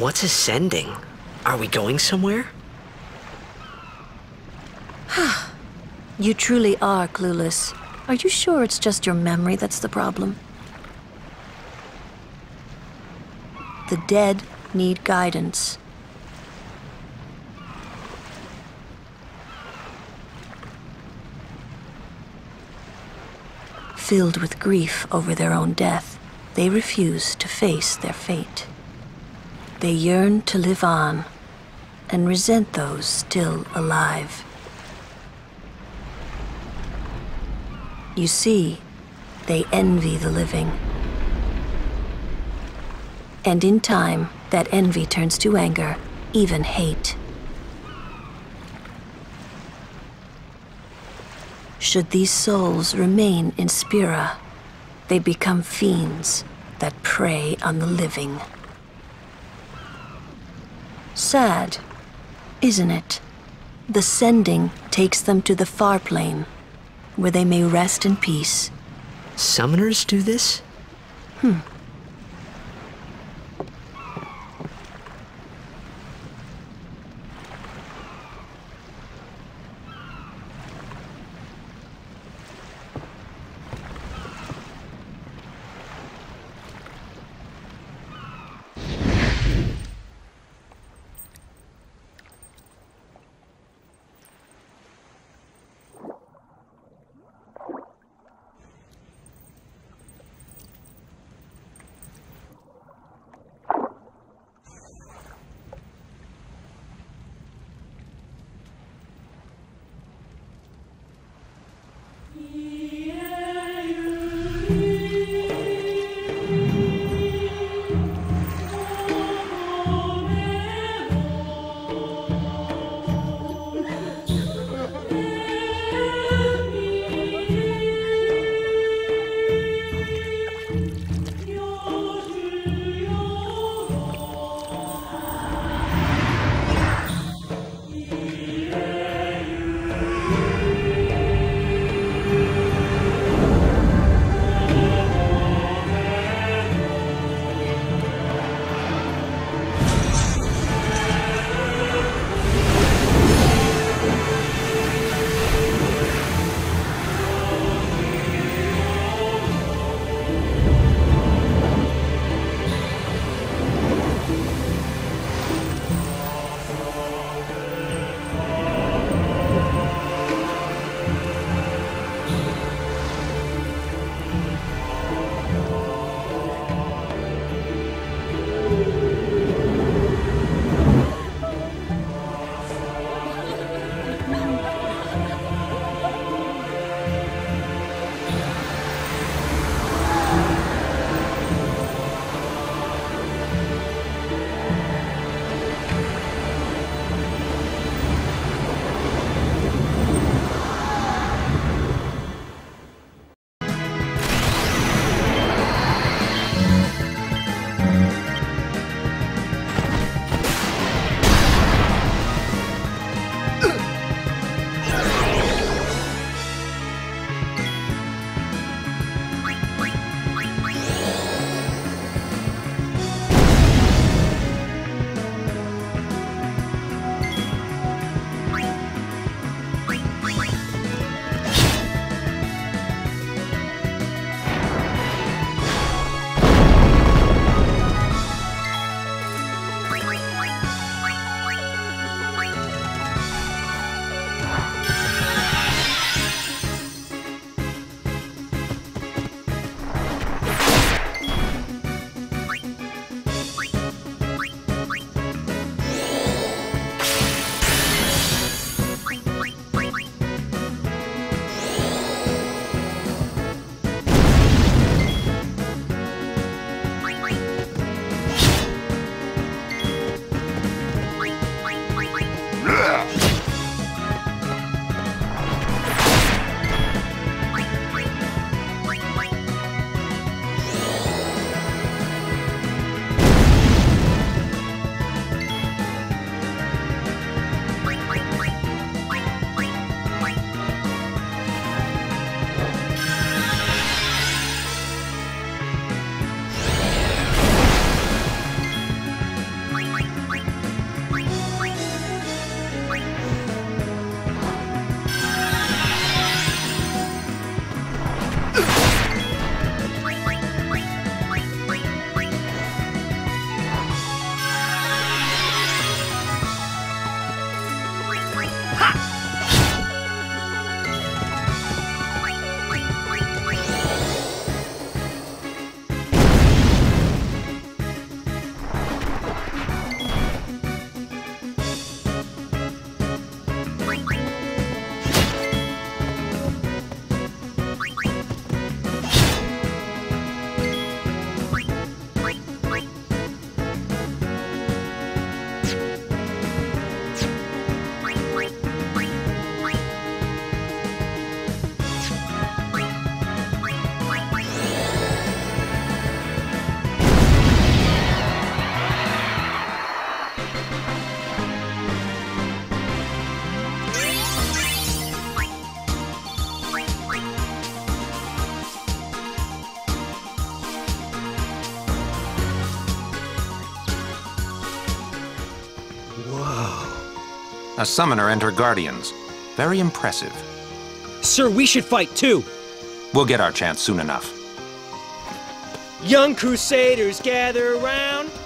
What's ascending? Are we going somewhere? You truly are clueless. Are you sure it's just your memory that's the problem? The dead need guidance. Filled with grief over their own death, they refuse to face their fate. They yearn to live on and resent those still alive. You see, they envy the living. And in time, that envy turns to anger, even hate. Should these souls remain in Spira, they become fiends that prey on the living. Sad, isn't it? The sending takes them to the far plane, where they may rest in peace. Summoners do this? A summoner and her guardians. Very impressive. Sir, we should fight too. We'll get our chance soon enough. Young crusaders gather around.